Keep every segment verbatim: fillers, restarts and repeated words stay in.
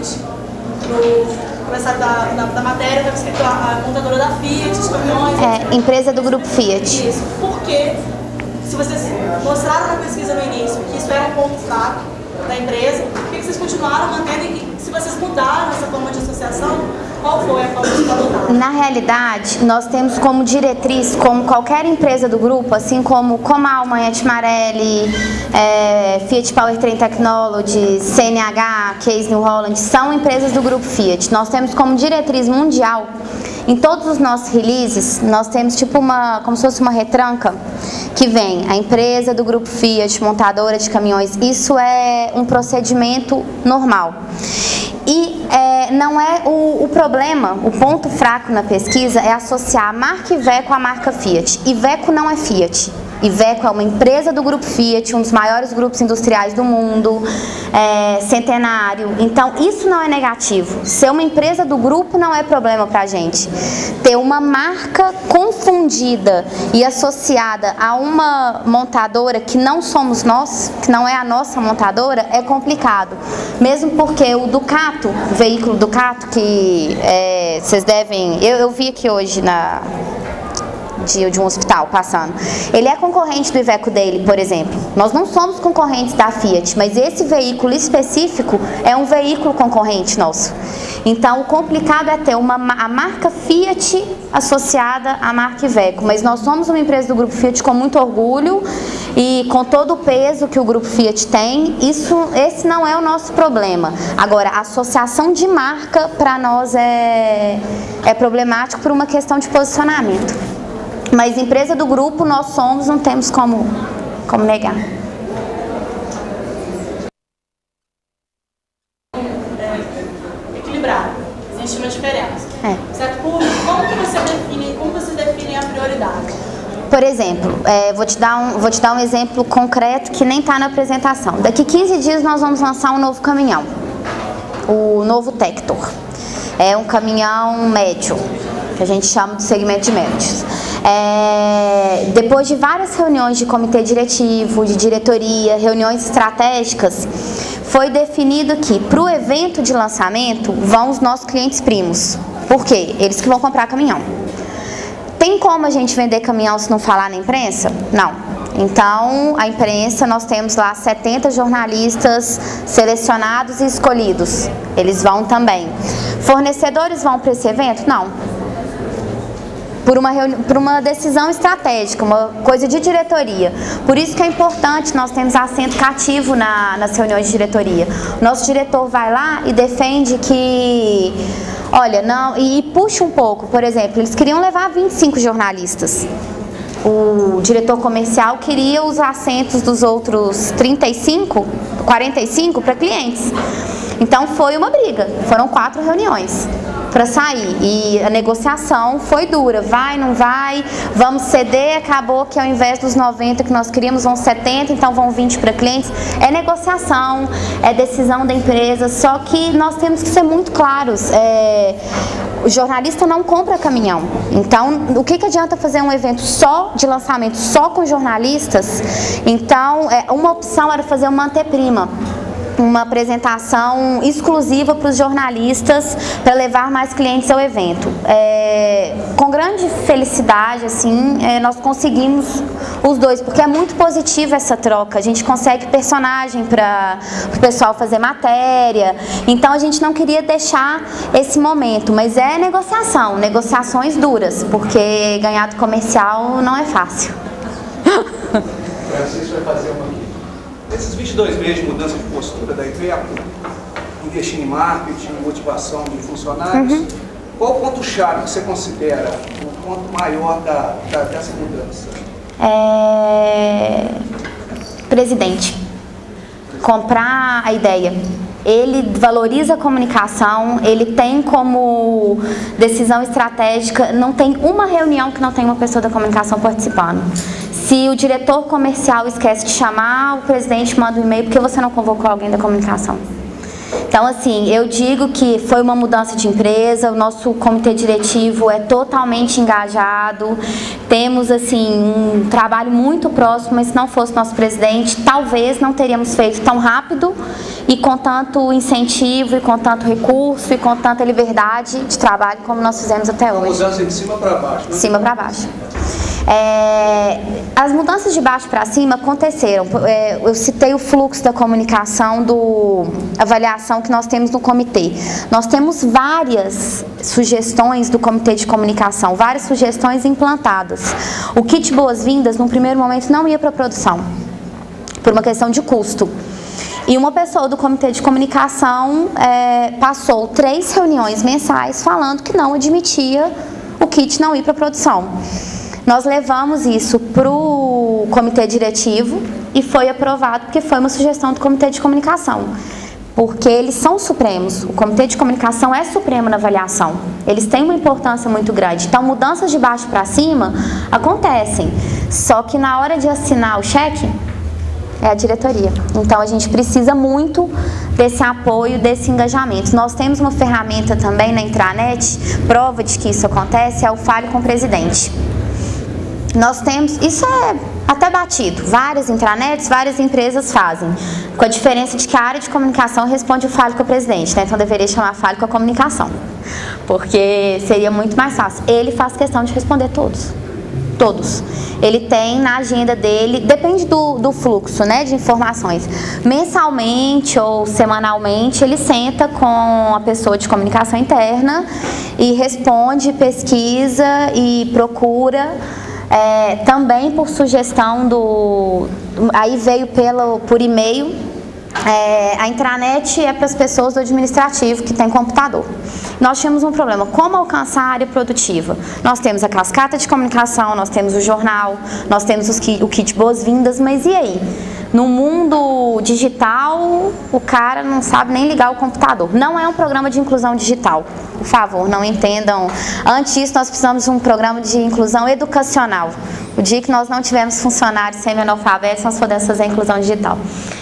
Fiat. No começar da, da, da matéria, estava escrito a, a montadora da Fiat, os caminhões... É, etcétera. empresa do grupo Fiat. Isso, porque se vocês mostraram na pesquisa no início que isso era um ponto fraco da empresa, por que vocês continuaram mantendo e se vocês mudaram essa forma de associação, qual foi a forma de adotar? Na realidade, nós temos como diretriz, como qualquer empresa do grupo, assim como Comal, Manhete Marelli, é, Fiat Powertrain Technologies, C N H, Case New Holland, são empresas do grupo Fiat. Nós temos como diretriz mundial, em todos os nossos releases, nós temos tipo uma, como se fosse uma retranca, que vem a empresa do grupo Fiat, montadora de caminhões. Isso é um procedimento normal. E é, não é o, o problema, o ponto fraco na pesquisa é associar a marca Iveco à marca Fiat. Iveco não é Fiat. Iveco é uma empresa do grupo Fiat, um dos maiores grupos industriais do mundo, é, centenário. Então, isso não é negativo. Ser uma empresa do grupo não é problema pra gente. Ter uma marca confundida e associada a uma montadora que não somos nós, que não é a nossa montadora, é complicado. Mesmo porque o Ducato, o veículo Ducato, que é, vocês devem... Eu, eu vi aqui hoje na... De, de um hospital passando. Ele é concorrente do Iveco dele, por exemplo. Nós não somos concorrentes da Fiat, mas esse veículo específico é um veículo concorrente nosso. Então, o complicado é ter uma, a marca Fiat associada à marca Iveco, mas nós somos uma empresa do grupo Fiat com muito orgulho e com todo o peso que o grupo Fiat tem. Isso, esse não é o nosso problema. Agora, a associação de marca para nós é, é problemático por uma questão de posicionamento. Mas empresa do grupo nós somos, não temos como, como negar. É, equilibrado, existe uma diferença. É. Certo público, como que você define, como vocês definem a prioridade? Por exemplo, é, vou, te dar um, vou te dar um exemplo concreto que nem está na apresentação. Daqui quinze dias nós vamos lançar um novo caminhão, o novo Tector. É um caminhão médio, que a gente chama de segmento de médios. É, depois de várias reuniões de comitê diretivo, de diretoria, reuniões estratégicas, foi definido que para o evento de lançamento vão os nossos clientes primos. Por quê? Eles que vão comprar caminhão. Tem como a gente vender caminhão se não falar na imprensa? Não. Então, a imprensa, nós temos lá setenta jornalistas selecionados e escolhidos. Eles vão também. Fornecedores vão para esse evento? Não. Por uma, por uma decisão estratégica, uma coisa de diretoria. Por isso que é importante, nós temos assento cativo na, nas reuniões de diretoria. O nosso diretor vai lá e defende que, olha, não, e, e puxa um pouco, por exemplo, eles queriam levar vinte e cinco jornalistas. O diretor comercial queria os assentos dos outros trinta e cinco, quarenta e cinco para clientes. Então foi uma briga, foram quatro reuniões para sair e a negociação foi dura, vai, não vai, vamos ceder, acabou que ao invés dos noventa que nós queríamos vão setenta, então vão vinte para clientes. É negociação, é decisão da empresa, só que nós temos que ser muito claros, é, o jornalista não compra caminhão, então o que, que adianta fazer um evento só de lançamento, só com jornalistas? Então é, uma opção era fazer uma anteprima, uma apresentação exclusiva para os jornalistas para levar mais clientes ao evento. É, com grande felicidade, assim, é, nós conseguimos os dois, porque é muito positiva essa troca. A gente consegue personagem para o pessoal fazer matéria. Então a gente não queria deixar esse momento, mas é negociação, negociações duras, porque ganhar do comercial não é fácil. Francisco vai fazer uma aqui. Esses vinte e dois meses de mudança de postura da Iveco, investir em marketing, motivação de funcionários, uhum. Qual o ponto-chave que você considera o ponto maior da, da, dessa mudança? É... Presidente, comprar a ideia. Ele valoriza a comunicação, ele tem como decisão estratégica, não tem uma reunião que não tem uma pessoa da comunicação participando. Se o diretor comercial esquece de chamar, o presidente manda um e-mail porque você não convocou alguém da comunicação. Então, assim, eu digo que foi uma mudança de empresa, o nosso comitê diretivo é totalmente engajado, temos, assim, um trabalho muito próximo, mas se não fosse nosso presidente, talvez não teríamos feito tão rápido e com tanto incentivo, e com tanto recurso, e com tanta liberdade de trabalho como nós fizemos até hoje. Mudança de cima para baixo. De cima para baixo. É, as mudanças de baixo para cima aconteceram. É, eu citei o fluxo da comunicação, do avaliação que nós temos no comitê. Nós temos várias sugestões do comitê de comunicação, várias sugestões implantadas. O kit boas-vindas, no primeiro momento, não ia para a produção, por uma questão de custo. E uma pessoa do comitê de comunicação é, passou três reuniões mensais falando que não admitia o kit não ir para a produção. Nós levamos isso para o comitê diretivo e foi aprovado porque foi uma sugestão do comitê de comunicação. Porque eles são supremos, o comitê de comunicação é supremo na avaliação. Eles têm uma importância muito grande. Então, mudanças de baixo para cima acontecem. Só que na hora de assinar o cheque, é a diretoria. Então, a gente precisa muito desse apoio, desse engajamento. Nós temos uma ferramenta também na intranet, prova de que isso acontece, é o Fale com o Presidente. Nós temos, isso é até batido, várias intranets, várias empresas fazem, com a diferença de que a área de comunicação responde o Fale com o Presidente, né? Então deveria chamar Fale com a Comunicação, porque seria muito mais fácil. Ele faz questão de responder todos, todos. Ele tem na agenda dele, depende do, do fluxo, né, de informações, mensalmente ou semanalmente, ele senta com a pessoa de comunicação interna e responde, pesquisa e procura. É, também por sugestão do... Aí veio pelo, por e-mail. É, a intranet é para as pessoas do administrativo que tem computador. Nós tínhamos um problema, como alcançar a área produtiva? Nós temos a cascata de comunicação, nós temos o jornal, nós temos os, o kit boas-vindas, mas e aí? No mundo digital, o cara não sabe nem ligar o computador. Não é um programa de inclusão digital, por favor, não entendam. Antes disso, nós precisamos de um programa de inclusão educacional. O dia que nós não tivermos funcionários semi-analfabetos, nós podemos fazer a inclusão digital.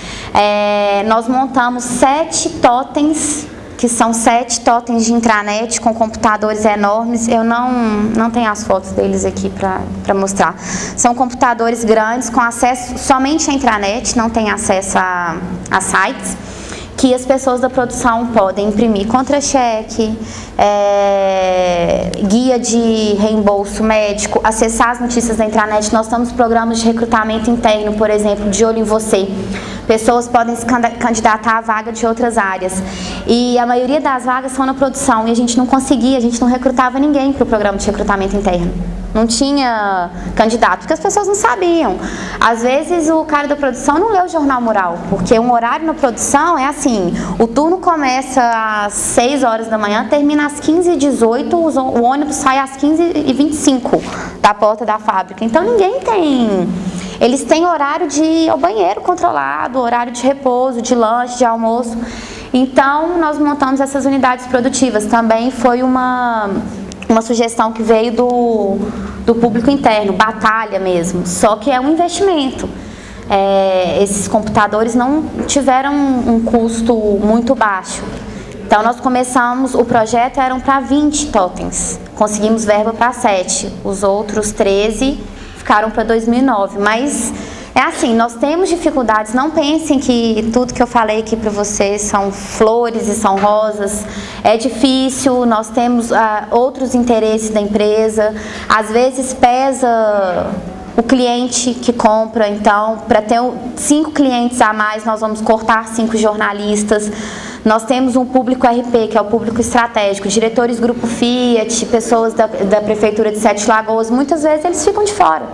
É, nós montamos sete totens, que são sete totens de intranet com computadores enormes. Eu não, não tenho as fotos deles aqui para mostrar. São computadores grandes com acesso somente à intranet, não tem acesso a, a sites, que as pessoas da produção podem imprimir contra-cheque, é, guia de reembolso médico, acessar as notícias da intranet. Nós temos programas de recrutamento interno, por exemplo, De Olho em Você. Pessoas podem se candidatar à vaga de outras áreas. E a maioria das vagas são na produção e a gente não conseguia, a gente não recrutava ninguém para o programa de recrutamento interno. Não tinha candidato, porque as pessoas não sabiam. Às vezes o cara da produção não lê o Jornal Mural, porque um horário na produção é assim, o turno começa às seis horas da manhã, termina às quinze e dezoito, o ônibus sai às quinze e vinte e cinco da porta da fábrica. Então ninguém tem... Eles têm horário de ir ao banheiro controlado, horário de repouso, de lanche, de almoço. Então nós montamos essas unidades produtivas. Também foi uma... uma sugestão que veio do, do público interno, batalha mesmo, só que é um investimento. É, esses computadores não tiveram um custo muito baixo. Então nós começamos, o projeto eram para vinte totens, conseguimos verba para sete, os outros treze ficaram para dois mil e nove, mas... É assim, nós temos dificuldades, não pensem que tudo que eu falei aqui para vocês são flores e são rosas. É difícil, nós temos ah, outros interesses da empresa, às vezes pesa o cliente que compra, então para ter cinco clientes a mais nós vamos cortar cinco jornalistas. Nós temos um público R P, que é o público estratégico, diretores Grupo Fiat, pessoas da, da Prefeitura de Sete Lagoas, muitas vezes eles ficam de fora.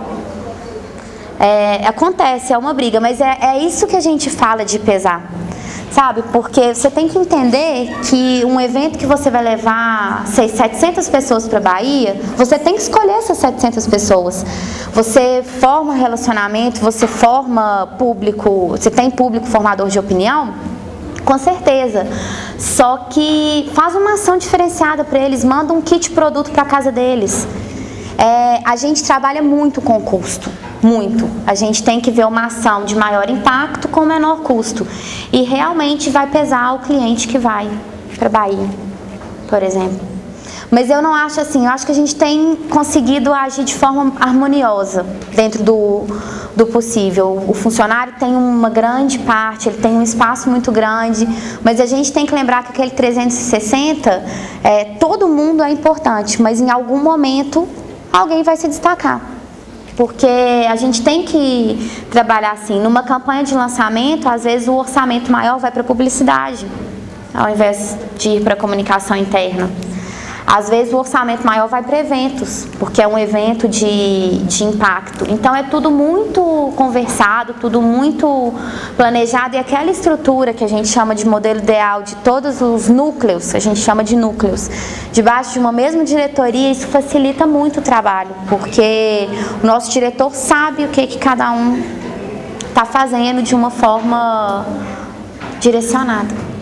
É, acontece, é uma briga, mas é, é isso que a gente fala de pesar, sabe? Porque você tem que entender que um evento que você vai levar setecentas pessoas para a Bahia, você tem que escolher essas setecentas pessoas. Você forma relacionamento, você forma público, você tem público formador de opinião, com certeza. Só que faz uma ação diferenciada para eles, manda um kit produto para casa deles. É, a gente trabalha muito com custo, muito. A gente tem que ver uma ação de maior impacto com menor custo. E realmente vai pesar o cliente que vai para a Bahia, por exemplo. Mas eu não acho assim, eu acho que a gente tem conseguido agir de forma harmoniosa dentro do, do possível. O funcionário tem uma grande parte, ele tem um espaço muito grande, mas a gente tem que lembrar que aquele trezentos e sessenta, é, todo mundo é importante, mas em algum momento alguém vai se destacar. Porque a gente tem que trabalhar assim, numa campanha de lançamento, às vezes o orçamento maior vai para publicidade, ao invés de ir para a comunicação interna. Às vezes o orçamento maior vai para eventos, porque é um evento de, de impacto. Então é tudo muito conversado, tudo muito planejado, e aquela estrutura que a gente chama de modelo ideal de todos os núcleos, a gente chama de núcleos, debaixo de uma mesma diretoria, isso facilita muito o trabalho, porque o nosso diretor sabe o que, que cada um está fazendo de uma forma direcionada.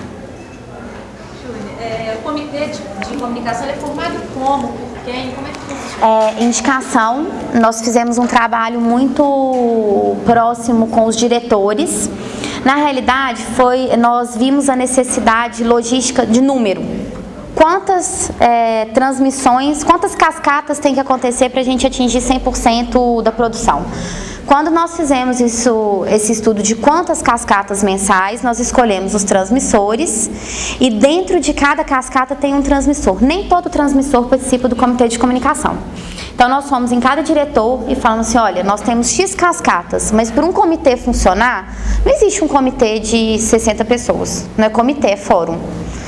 É, o comitê de, de comunicação ele é formado como? Por quem? Como é que funciona? É, indicação, nós fizemos um trabalho muito próximo com os diretores. Na realidade, foi, nós vimos a necessidade logística de número. Quantas é, transmissões, quantas cascatas tem que acontecer para a gente atingir cem por cento da produção? Quando nós fizemos isso, esse estudo de quantas cascatas mensais, nós escolhemos os transmissores e dentro de cada cascata tem um transmissor. Nem todo transmissor participa do comitê de comunicação. Então nós fomos em cada diretor e falamos assim, olha, nós temos X cascatas, mas para um comitê funcionar, não existe um comitê de sessenta pessoas, não é comitê, é fórum.